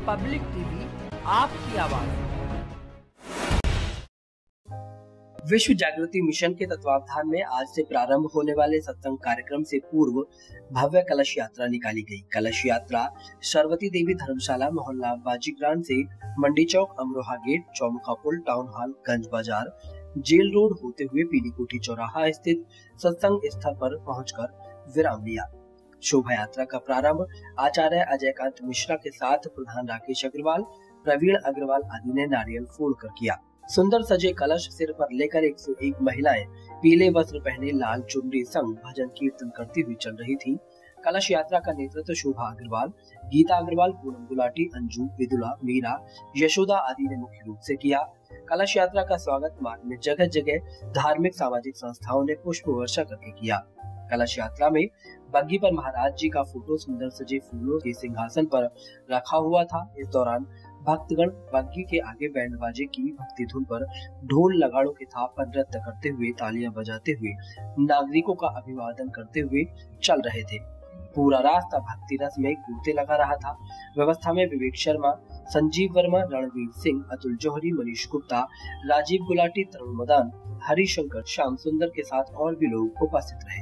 Public TV, आपकी आवाज। विश्व जागृति मिशन के तत्वावधान में आज से प्रारंभ होने वाले सत्संग कार्यक्रम से पूर्व भव्य कलश यात्रा निकाली गई। कलश यात्रा सरवती देवी धर्मशाला मोहल्ला बाजीग्रांड से Mandi Chowk, Amroha gate, Chaumukha Pul, town hall, Ganj Bazaar, jail road होते हुए पीली कोठी चौराहा स्थित सत्संग स्थल पर पहुंचकर विराम लिया। शोभा यात्रा का प्रारंभ आचार्य अजयकांत मिश्रा के साथ प्रधान राकेश अग्रवाल, प्रवीण अग्रवाल आदि ने नारियल फोड़कर किया। सुंदर सजे कलश सिर पर लेकर 101 महिलाएं पीले वस्त्र पहने लाल चुनरी संग भजन कीर्तन करती हुई चल रही थी। कलश यात्रा का नेतृत्व शोभा अग्रवाल, गीता अग्रवाल, पूनम गुलाटी, अंजू, विदुला, मीरा, यशोदा आदि ने मुख्य रूप से किया। कलश यात्रा का स्वागत मार्ग में जगह जगह धार्मिक सामाजिक संस्थाओं ने पुष्प वर्षा करके किया। कलश यात्रा में बग्गी पर महाराज जी का फोटो सुंदर सजे फूलों के सिंहासन पर रखा हुआ था। इस दौरान भक्तगण बग्गी के आगे बैंड बाजे की भक्ति धुन पर ढोल लगाड़ों के थाप पर नृत्य करते हुए, तालियां बजाते हुए, नागरिकों का अभिवादन करते हुए चल रहे थे। पूरा रास्ता भक्ति रस में गूंजते लगा रहा था। व्यवस्था में विवेक शर्मा, संजीव वर्मा, रणवीर सिंह, अतुल जौहरी, मनीष गुप्ता, राजीव गुलाटी, तरुण मदान, हरिशंकर, श्याम सुंदर के साथ और भी लोग उपस्थित रहे।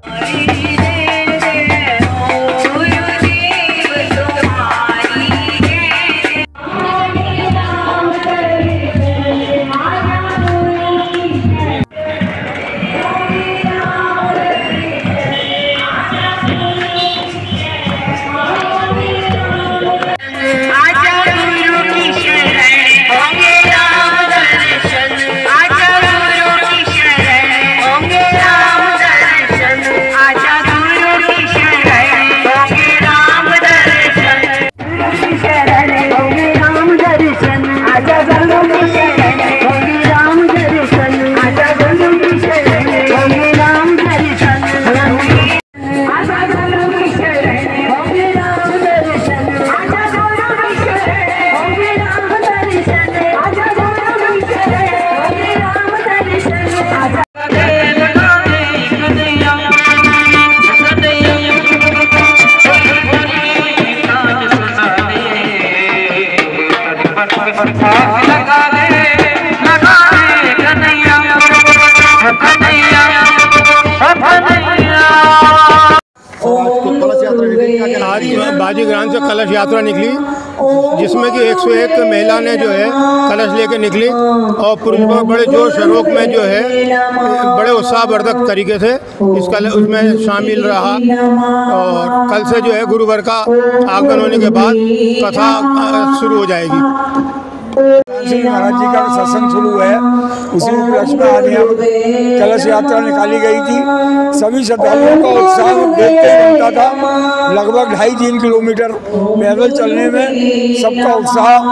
बाजीग्रांड से कलश यात्रा निकली, जिसमें कि 101 महिला ने जो है कलश लेके निकली और पुरुष बड़े जोर शरोक में जो है बड़े उत्साहवर्धक तरीके से उसमें शामिल रहा। और कल से जो है गुरुवार का आगमन होने के बाद कथा शुरू हो जाएगी। महाराज जी का सत्संग शुरू है, उसी उपलक्ष्य में आज यहाँ कलश यात्रा निकाली गई थी। सभी श्रद्धालुओं का उत्साह देखते बनता था। लगभग 2.5-3 किलोमीटर पैदल चलने में सबका उत्साह,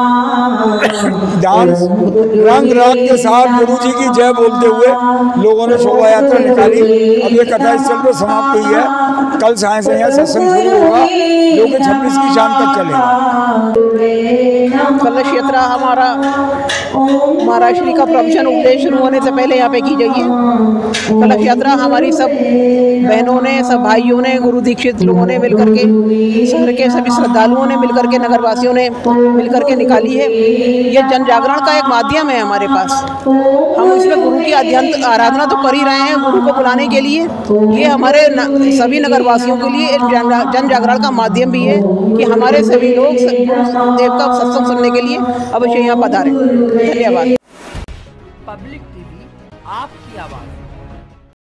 डांस, रंग राग के साथ गुरु जी की जय बोलते हुए लोगों ने शोभा यात्रा निकाली। अब ये कथा स्थल पर समाप्त हुई है। कल साय से यहाँ सत्संग शुरू होगा, जो कि 26 की शाम तक चलेगा। कलश यात्रा हमारा महाराज श्री का प्रवचन उपदेश शुरू होने से पहले यहाँ पे की गई है। कलश यात्रा हमारी सब बहनों ने, सब भाइयों ने, गुरु दीक्षित लोगों ने मिलकर के, शहर के सभी श्रद्धालुओं ने मिलकर के, नगरवासियों ने मिलकर के निकाली है। ये जन जागरण का एक माध्यम है हमारे पास। हम इसमें गुरु की आराधना तो कर ही रहे हैं, गुरु को बुलाने के लिए। ये हमारे सभी नगरवासियों के लिए एक जन जागरण का माध्यम भी है कि हमारे सभी लोग देव का सत्संग सुनने के लिए अवश्य यहाँ पधारें। धन्यवाद। पब्लिक टीवी, आपकी आवाज।